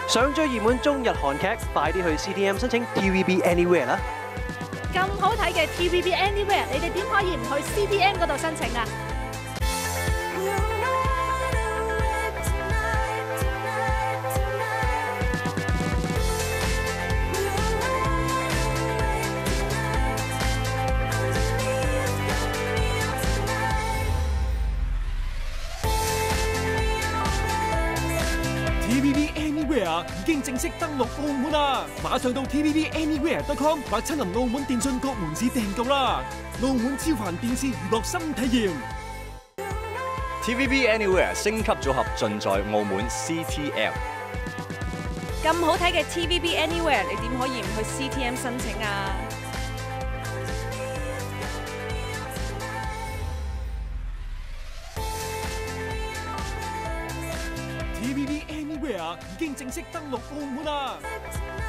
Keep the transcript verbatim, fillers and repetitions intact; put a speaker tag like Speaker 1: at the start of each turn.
Speaker 1: 想追熱門中日韓劇，快啲去 C T M 申請 T V B Anywhere 啦！
Speaker 2: 咁好睇嘅 T V B Anywhere， 你哋點可以唔去 C T M 嗰度申請啊？
Speaker 3: T V B Anywhere 已經正式登陸澳門啦！馬上到 T V B Anywhere dot com 或親臨澳門電訊各門市訂購啦！澳門超凡電視娛樂新體驗
Speaker 4: T V B Anywhere 升級組合盡在澳門 C T M。
Speaker 2: 咁好睇嘅 T V B Anywhere， 你點可以唔去 C T M 申請啊？
Speaker 3: T V B Anywhere 已經正式登陸澳門啦！